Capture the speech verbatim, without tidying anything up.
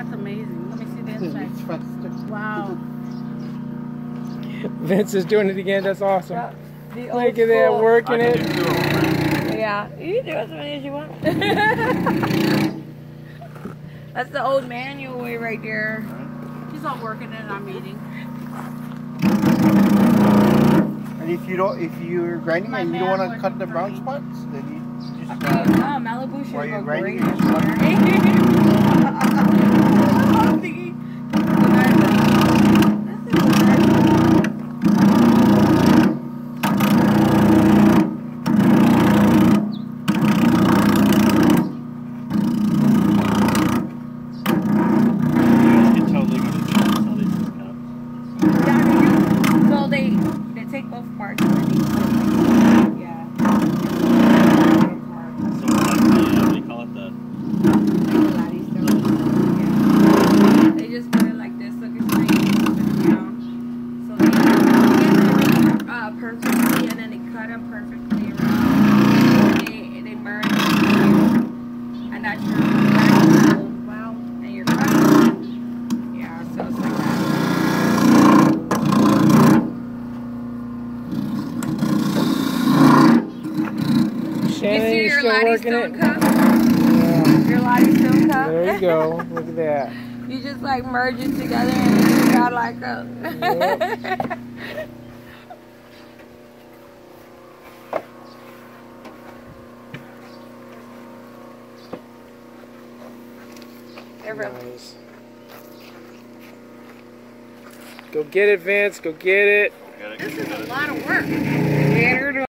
That's amazing. Let me see the inside. Wow. Vince is doing it again. That's awesome. Yeah, look at that, working it. Yeah, you can do as many as you want. That's the old manual way right there. He's all working in our meeting. And if you don't, if you're grinding My and you don't man want to cut the brown was spots, then you just. Okay, Uh, wow, Malibu should while go you're great. grinding, you just cut. So they they take both parts. Yeah. So like the, what do you call it, the Yeah. They just put it like this, look it's straight, put it down. So they get it uh, perfectly, and then they cut them perfectly around. They they merge them, and that's your wow, and your cutting. Yeah, so it's like that. Shannon, you, you see still your working Stone it? Cup? Yeah. Your Lottie Stone Cup? There you go. Look at that. You just like merge it together and you got like a... Yep. Nice. Go get it, Vince. Go get it. This is a lot of work. Get her